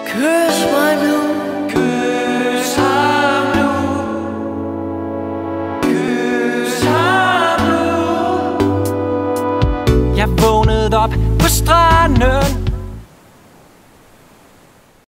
Kys mig nu, kys ham nu, kys ham nu. Jeg vågnede op på stranden